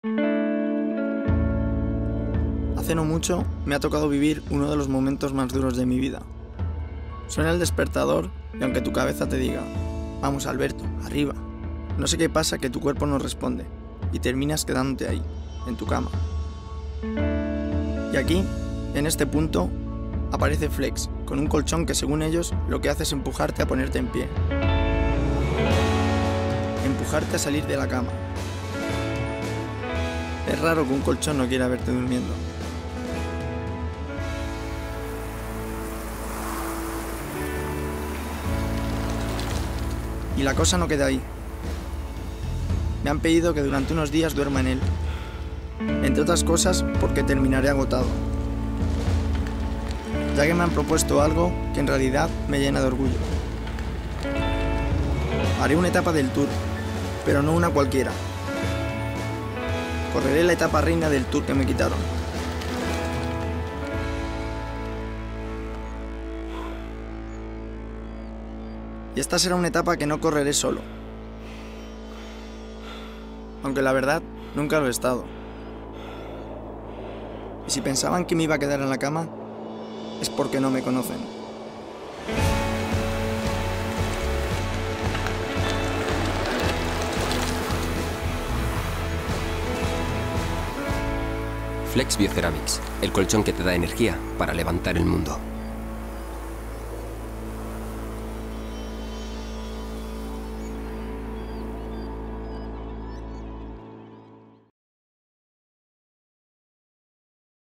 Hace no mucho me ha tocado vivir uno de los momentos más duros de mi vida. Suena el despertador y aunque tu cabeza te diga, vamos Alberto, arriba, no sé qué pasa que tu cuerpo no responde y terminas quedándote ahí, en tu cama. Y aquí, en este punto, aparece Flex, con un colchón que según ellos lo que hace es empujarte a ponerte en pie. Empujarte a salir de la cama. Es raro que un colchón no quiera verte durmiendo. Y la cosa no queda ahí. Me han pedido que durante unos días duerma en él. Entre otras cosas porque terminaré agotado. Ya que me han propuesto algo que en realidad me llena de orgullo. Haré una etapa del Tour, pero no una cualquiera. Correré la etapa reina del Tour que me quitaron. Y esta será una etapa que no correré solo. Aunque la verdad, nunca lo he estado. Y si pensaban que me iba a quedar en la cama, es porque no me conocen. Flex Bioceramics, el colchón que te da energía para levantar el mundo.